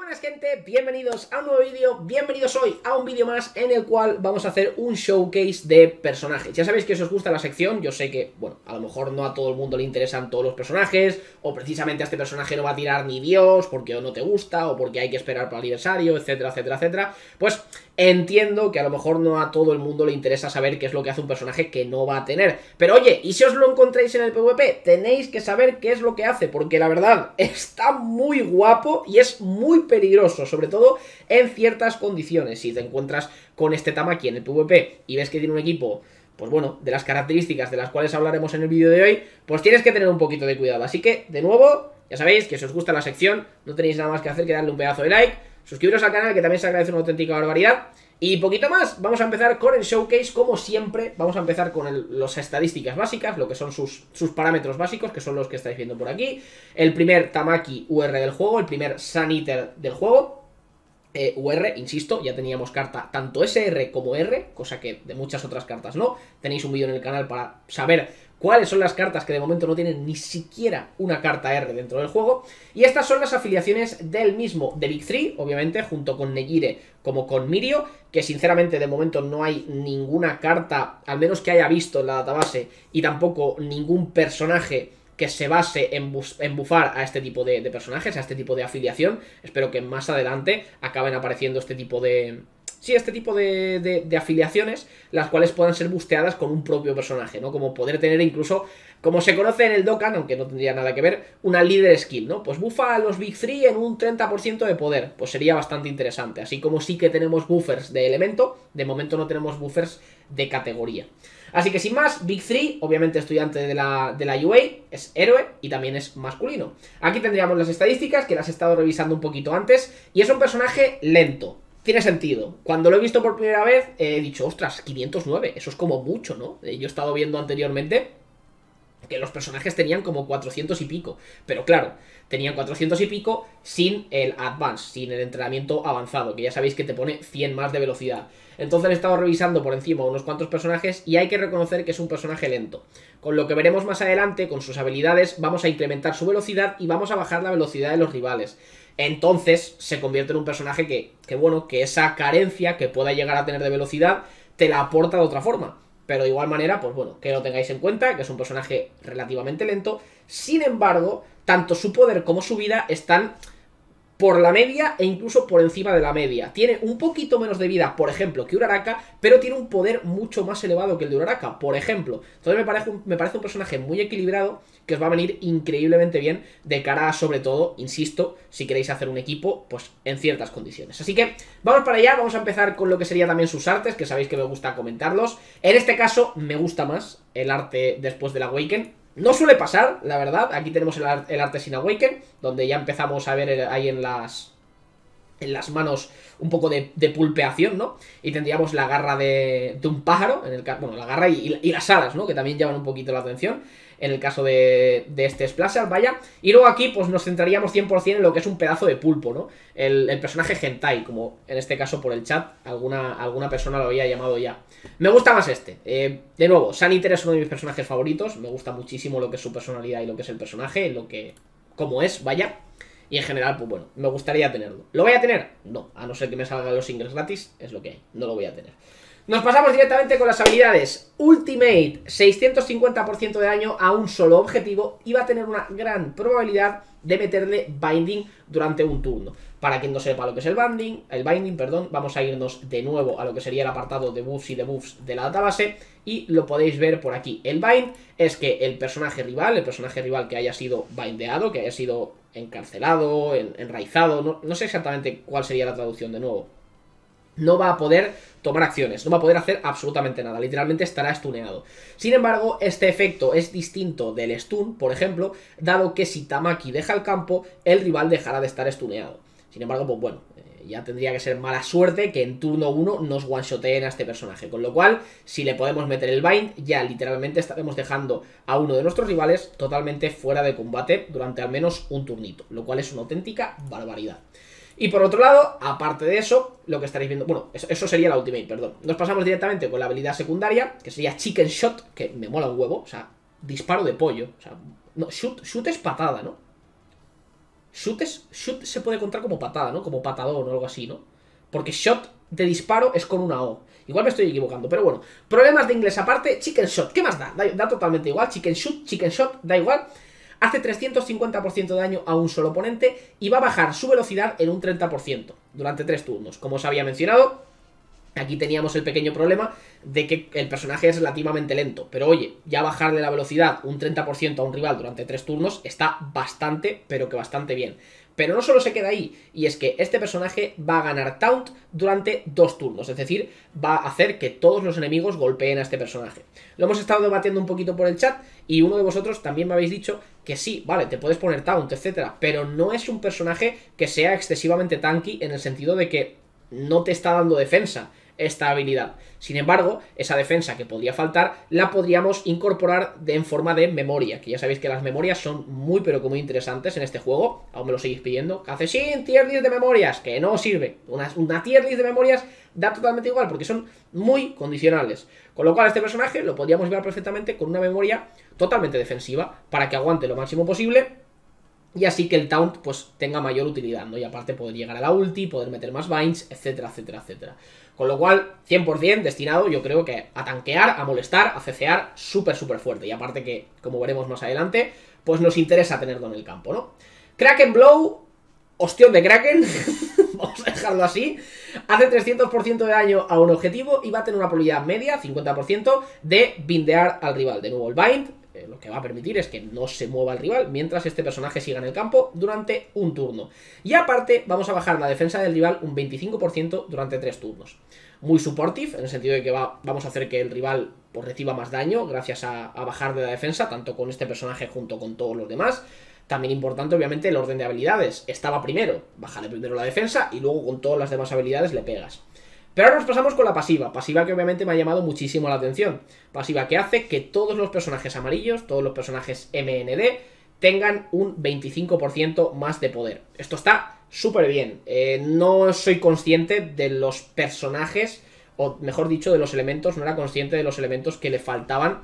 Buenas gente, bienvenidos a un nuevo vídeo, bienvenidos hoy a un vídeo más en el cual vamos a hacer un showcase de personajes. Ya sabéis que si os gusta la sección, yo sé que, bueno, a lo mejor no a todo el mundo le interesan todos los personajes, o precisamente a este personaje no va a tirar ni Dios, porque o no te gusta, o porque hay que esperar para el aniversario, etcétera, etcétera, etcétera. Pues entiendo que a lo mejor no a todo el mundo le interesa saber qué es lo que hace un personaje que no va a tener. Pero oye, y si os lo encontráis en el PvP, tenéis que saber qué es lo que hace, porque la verdad, está muy guapo y es muy peligroso, sobre todo en ciertas condiciones. Si te encuentras con este Tamaki en el PvP y ves que tiene un equipo, pues bueno, de las características de las cuales hablaremos en el vídeo de hoy, pues tienes que tener un poquito de cuidado. Así que, de nuevo, ya sabéis que si os gusta la sección, no tenéis nada más que hacer que darle un pedazo de like, suscribiros al canal, que también se agradece una auténtica barbaridad. Y poquito más, vamos a empezar con el showcase, como siempre. Vamos a empezar con las estadísticas básicas, lo que son sus parámetros básicos, que son los que estáis viendo por aquí. El primer Tamaki UR del juego, el primer Sun Eater del juego. UR, insisto, ya teníamos carta tanto SR como R, cosa que de muchas otras cartas no. Tenéis un vídeo en el canal para saber cuáles son las cartas que de momento no tienen ni siquiera una carta R dentro del juego. Y estas son las afiliaciones del mismo, de Big 3, obviamente, junto con Negire como con Mirio, que sinceramente de momento no hay ninguna carta, al menos que haya visto en la database, y tampoco ningún personaje que se base en bufar a este tipo de personajes, a este tipo de afiliación. Espero que más adelante acaben apareciendo este tipo de... Sí, este tipo de afiliaciones, las cuales puedan ser busteadas con un propio personaje, ¿no? Como poder tener incluso, como se conoce en el Dokkan, aunque no tendría nada que ver, una líder skill, ¿no? Pues bufa a los Big 3 en un 30% de poder, pues sería bastante interesante. Así como sí que tenemos buffers de elemento, de momento no tenemos buffers de categoría. Así que sin más, Big 3, obviamente estudiante de la UA, es héroe y también es masculino. Aquí tendríamos las estadísticas, que las he estado revisando un poquito antes, y es un personaje lento. Tiene sentido. Cuando lo he visto por primera vez, he dicho, ostras, 509, eso es como mucho, ¿no? Yo he estado viendo anteriormente que los personajes tenían como 400 y pico. Pero claro, tenían 400 y pico sin el Advance, sin el entrenamiento avanzado, que ya sabéis que te pone 100 más de velocidad. Entonces he estado revisando por encima unos cuantos personajes y hay que reconocer que es un personaje lento. Con lo que veremos más adelante, con sus habilidades, vamos a incrementar su velocidad y vamos a bajar la velocidad de los rivales. Entonces se convierte en un personaje que bueno, que esa carencia que pueda llegar a tener de velocidad te la aporta de otra forma. Pero de igual manera, pues bueno, que lo tengáis en cuenta, que es un personaje relativamente lento. Sin embargo, tanto su poder como su vida están por la media e incluso por encima de la media. Tiene un poquito menos de vida, por ejemplo, que Uraraka, pero tiene un poder mucho más elevado que el de Uraraka, por ejemplo. Entonces me parece un personaje muy equilibrado que os va a venir increíblemente bien de cara a, sobre todo, insisto, si queréis hacer un equipo, pues en ciertas condiciones. Así que vamos para allá, vamos a empezar con lo que sería también sus artes, que sabéis que me gusta comentarlos. En este caso me gusta más el arte después del Awaken. No suele pasar, la verdad. Aquí tenemos el arte sin Awaken, donde ya empezamos a ver ahí en las manos un poco de pulpeación, ¿no? Y tendríamos la garra de un pájaro, bueno, la garra y las alas, ¿no? Que también llaman un poquito la atención en el caso de este Splasher, vaya. Y luego aquí pues nos centraríamos 100% en lo que es un pedazo de pulpo, ¿no? El personaje hentai, como en este caso por el chat alguna persona lo había llamado ya. Me gusta más este. De nuevo, Sun Eater es uno de mis personajes favoritos. Me gusta muchísimo lo que es su personalidad y lo que es el personaje, cómo es, vaya. Y en general, pues bueno, me gustaría tenerlo. ¿Lo voy a tener? No, a no ser que me salgan los singles gratis, es lo que hay, no lo voy a tener. Nos pasamos directamente con las habilidades. Ultimate, 650% de daño a un solo objetivo y va a tener una gran probabilidad de meterle Binding durante un turno. Para quien no sepa lo que es el Binding, perdón, vamos a irnos de nuevo a lo que sería el apartado de buffs y debuffs de la database y lo podéis ver por aquí. El Bind es que el personaje rival que haya sido bindeado, que haya sido encarcelado, enraizado, no sé exactamente cuál sería la traducción de nuevo, no va a poder tomar acciones, no va a poder hacer absolutamente nada, literalmente estará stuneado. Sin embargo, este efecto es distinto del stun, por ejemplo, dado que si Tamaki deja el campo, el rival dejará de estar stuneado. Sin embargo, pues bueno, ya tendría que ser mala suerte que en turno 1 nos one-shoteen a este personaje, con lo cual, si le podemos meter el bind, ya literalmente estaremos dejando a uno de nuestros rivales totalmente fuera de combate durante al menos un turnito, lo cual es una auténtica barbaridad. Y por otro lado, aparte de eso, lo que estaréis viendo... Bueno, eso sería la ultimate, perdón. Nos pasamos directamente con la habilidad secundaria, que sería Chicken Shot, que me mola un huevo. O sea, disparo de pollo. O sea, no, shoot es patada, ¿no? Shoot se puede contar como patada, ¿no? Como patadón o algo así, ¿no? Porque shot de disparo es con una O. Igual me estoy equivocando, pero bueno. Problemas de inglés aparte, chicken shot, ¿qué más da? Da totalmente igual, chicken shot, da igual. Hace 350% de daño a un solo oponente y va a bajar su velocidad en un 30% durante 3 turnos. Como os había mencionado, aquí teníamos el pequeño problema de que el personaje es relativamente lento. Pero oye, ya bajarle la velocidad un 30% a un rival durante 3 turnos está bastante, pero que bastante bien. Pero no solo se queda ahí, y es que este personaje va a ganar taunt durante 2 turnos, es decir, va a hacer que todos los enemigos golpeen a este personaje. Lo hemos estado debatiendo un poquito por el chat, y uno de vosotros también me habéis dicho que sí, vale, te puedes poner taunt, etcétera, pero no es un personaje que sea excesivamente tanky en el sentido de que no te está dando defensa esta habilidad. Sin embargo, esa defensa que podría faltar la podríamos incorporar en forma de memoria, que ya sabéis que las memorias son muy pero que muy interesantes en este juego. Aún me lo seguís pidiendo. Hace sin tier list de memorias, que no sirve. Una tier list de memorias da totalmente igual porque son muy condicionales. Con lo cual este personaje lo podríamos ver perfectamente con una memoria totalmente defensiva para que aguante lo máximo posible. Y así que el taunt pues tenga mayor utilidad, ¿no? Y aparte poder llegar a la ulti, poder meter más binds, etcétera, etcétera, etcétera. Con lo cual, 100% destinado, yo creo que a tanquear, a molestar, a cecear súper, súper fuerte. Y aparte que, como veremos más adelante, pues nos interesa tenerlo en el campo, ¿no? Kraken Blow, ostión de Kraken, vamos a dejarlo así. Hace 300% de daño a un objetivo y va a tener una probabilidad media, 50%, de bindear al rival. De nuevo el bind, lo que va a permitir es que no se mueva el rival mientras este personaje siga en el campo durante un turno. Y aparte vamos a bajar la defensa del rival un 25% durante 3 turnos. Muy supportive, en el sentido de que vamos a hacer que el rival pues, reciba más daño gracias a bajar de la defensa, tanto con este personaje junto con todos los demás. También importante, obviamente, el orden de habilidades. Estaba primero, bájale primero la defensa y luego con todas las demás habilidades le pegas. Pero ahora nos pasamos con la pasiva. Pasiva que obviamente me ha llamado muchísimo la atención. Pasiva que hace que todos los personajes amarillos, todos los personajes MND, tengan un 25% más de poder. Esto está súper bien. No soy consciente de los personajes, o mejor dicho, de los elementos. No era consciente de los elementos que le faltaban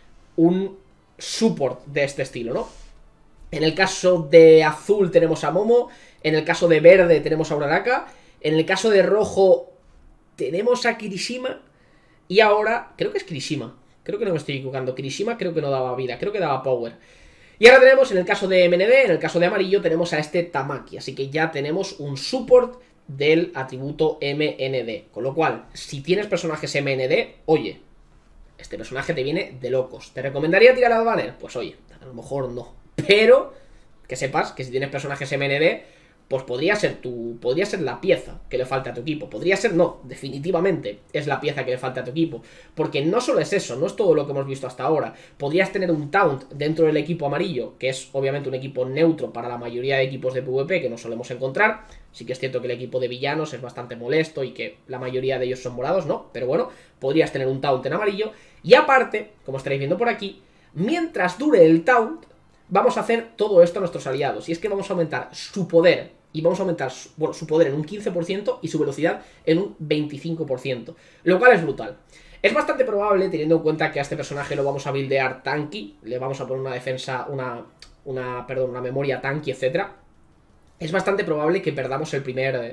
un support de este estilo, ¿no? En el caso de azul tenemos a Momo. En el caso de verde tenemos a Uraraka. En el caso de rojo tenemos a Kirishima. Y ahora, creo que es Kirishima. Creo que no me estoy equivocando. Kirishima creo que no daba vida, creo que daba power. Y ahora tenemos en el caso de MND, en el caso de amarillo tenemos a este Tamaki. Así que ya tenemos un support del atributo MND. Con lo cual, si tienes personajes MND, oye, este personaje te viene de locos. ¿Te recomendaría tirar al banner? Pues oye, a lo mejor no. Pero que sepas que si tienes personajes MND, pues podría ser la pieza que le falta a tu equipo. Podría ser, no, definitivamente es la pieza que le falta a tu equipo. Porque no solo es eso, no es todo lo que hemos visto hasta ahora. Podrías tener un taunt dentro del equipo amarillo, que es obviamente un equipo neutro para la mayoría de equipos de PvP que no solemos encontrar. Sí que es cierto que el equipo de villanos es bastante molesto y que la mayoría de ellos son morados, ¿no? Pero bueno, podrías tener un taunt en amarillo. Y aparte, como estaréis viendo por aquí, mientras dure el taunt, vamos a hacer todo esto a nuestros aliados. Y es que vamos a aumentar su poder. Y vamos a aumentar su poder en un 15% y su velocidad en un 25%. Lo cual es brutal. Es bastante probable, teniendo en cuenta que a este personaje lo vamos a buildear tanky. Le vamos a poner una defensa, una memoria tanky, etc. Es bastante probable que perdamos el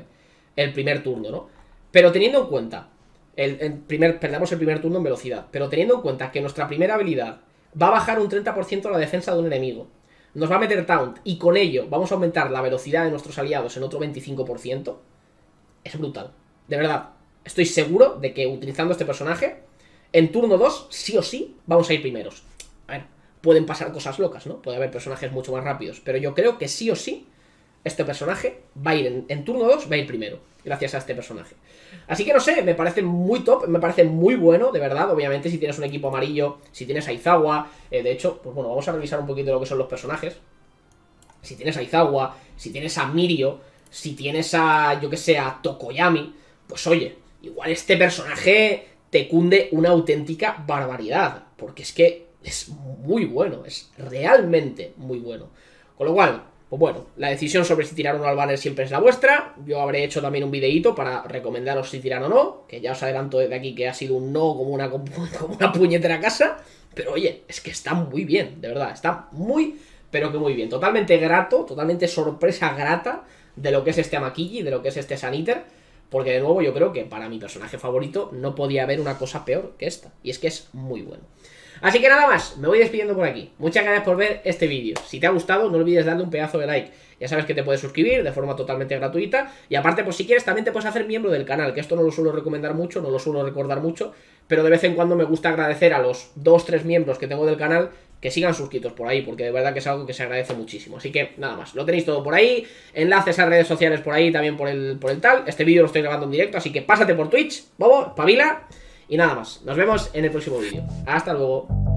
primer turno, ¿no? Pero teniendo en cuenta, perdamos el primer turno en velocidad. Pero teniendo en cuenta que nuestra primera habilidad va a bajar un 30% la defensa de un enemigo, nos va a meter taunt y con ello vamos a aumentar la velocidad de nuestros aliados en otro 25%, es brutal. De verdad, estoy seguro de que utilizando este personaje, en turno 2, sí o sí, vamos a ir primeros. A ver, pueden pasar cosas locas, ¿no? Puede haber personajes mucho más rápidos, pero yo creo que sí o sí, este personaje va a ir en turno 2, va a ir primero, gracias a este personaje. Así que no sé, me parece muy top, me parece muy bueno, de verdad. Obviamente si tienes un equipo amarillo, si tienes a Izawa, de hecho, pues bueno, vamos a revisar un poquito lo que son los personajes. Si tienes a Izawa, si tienes a Mirio, si tienes a, yo que sé, a Tokoyami, pues oye, igual este personaje te cunde una auténtica barbaridad, porque es que es muy bueno, es realmente muy bueno. Con lo cual, pues bueno, la decisión sobre si tirar o no al banner siempre es la vuestra. Yo habré hecho también un videíto para recomendaros si tirar o no, que ya os adelanto desde aquí que ha sido un no como una puñetera casa. Pero oye, es que está muy bien, de verdad, está muy, pero que muy bien. Totalmente grato, totalmente sorpresa grata de lo que es este Amakiji, de lo que es este Saniter, porque de nuevo yo creo que para mi personaje favorito no podía haber una cosa peor que esta, y es que es muy bueno. Así que nada más, me voy despidiendo por aquí. Muchas gracias por ver este vídeo. Si te ha gustado, no olvides darle un pedazo de like. Ya sabes que te puedes suscribir de forma totalmente gratuita. Y aparte, pues si quieres, también te puedes hacer miembro del canal, que esto no lo suelo recomendar mucho, no lo suelo recordar mucho, pero de vez en cuando me gusta agradecer a los 2-3 miembros que tengo del canal que sigan suscritos por ahí, porque de verdad que es algo que se agradece muchísimo. Así que nada más, lo tenéis todo por ahí, enlaces a redes sociales por ahí, también por el tal. Este vídeo lo estoy grabando en directo, así que pásate por Twitch, bobo, pabila. Y nada más, nos vemos en el próximo vídeo. Hasta luego.